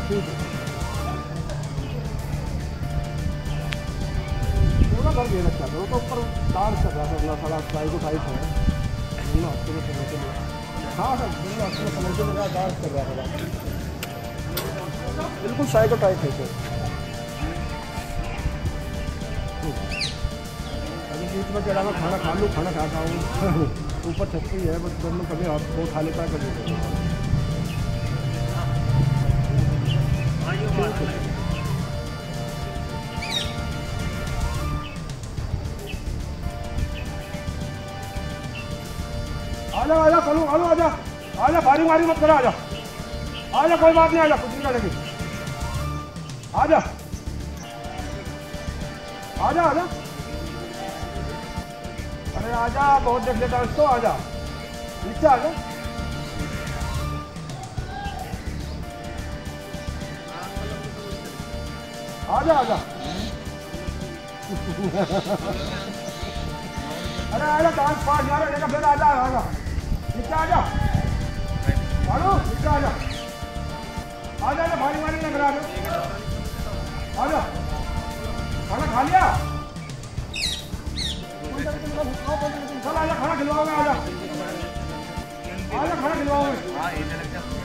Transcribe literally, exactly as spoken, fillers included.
ठीक है पूरा कर दे रखा था वो तो ऊपर तार चल रहा था अपना सारा ट्राई को टाइट है दोनों हफ्ते में चलने के लिए। हाँ सर दोनों हफ्ते में चलने के लिए तार चल रहा था बिल्कुल साइको टाइट है सर। अभी बीच में कह रहा मैं खाना खा लूँ खाना खाता हूँ ऊपर छत पे ही है बस दोनों कभी हाथ वो खा लेता है कभी आजा आजा चलो आलो आजा आजा भारी मारी मत करो आजा आजा कोई बात नहीं आजा कुछ नहीं लगे आजा आजा आजा अरे आजा बहुत देख लेता है इसको आजा नीचे आजा आजा आजा अरे आजा डांस पास जा रहा है फिर आजा आजा नीचे आजा मारो नीचे आजा आजा आजा भारी मारी लग रहा है आजा खाना खा लिया चल आजा खाना खिलवाओगे आजा आजा खाना खिलवाओगे।